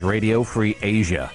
Radio Free Asia.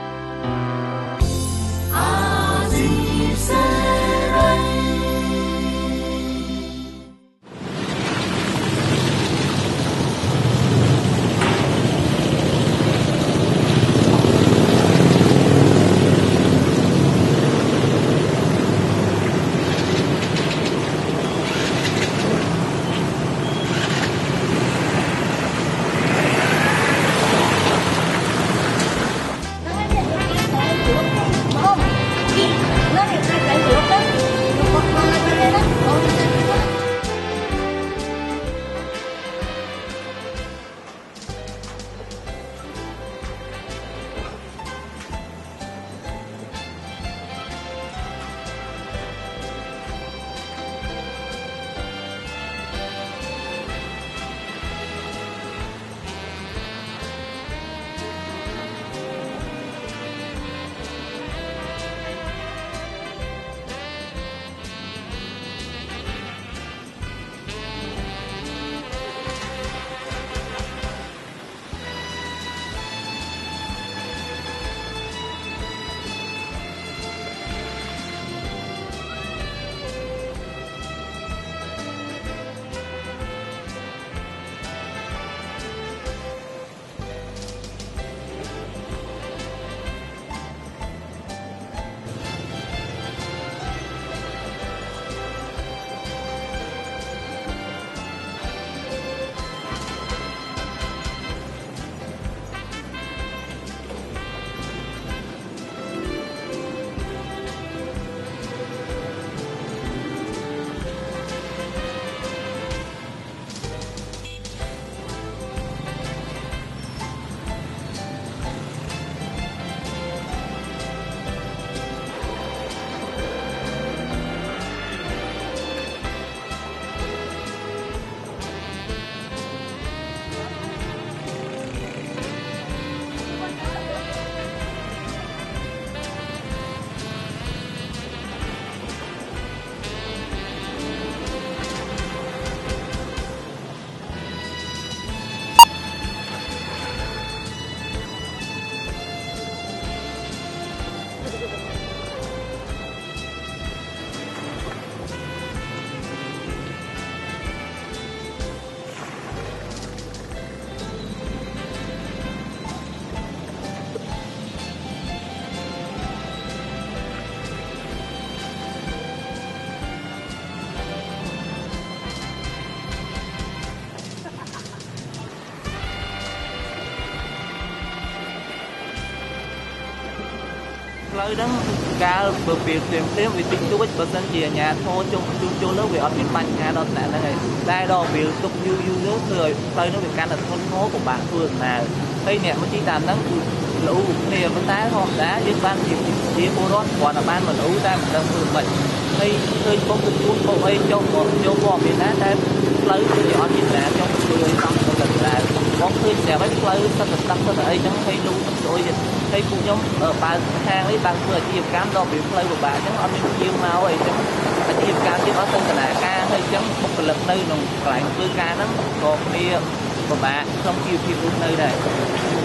Lời đó ca bờ biển tìm kiếm vì tính tôi bớt dân gì nhà thô chung chung lớp về ở miền Bắc nhà đó là này đây đó biển tục như nước người tới nó bị can là thôn phố của bạn thường là đây nè mới chỉ tàn nắng lũ nè vẫn đá không đá với ban nhiều chia cô đó còn là ban mà lũ ta mình đang thường bệnh đây tôi có một chút cô ấy cho một miền đá đây lấy cái nhỏ nhìn là trong người trong một lần là có tôi sẽ lấy lấy sao được tăng có thể chẳng hay luôn rồi thấy cũng giống ở ba hang ấy bằng vừa chiều cam đo biển lấy của bà chẳng anh chiều màu ấy chẳng chiều cam chứ có tên là ca hay chẳng một lần nơi nồng lại một ca nó còn đi của bà không chiều chiều nơi này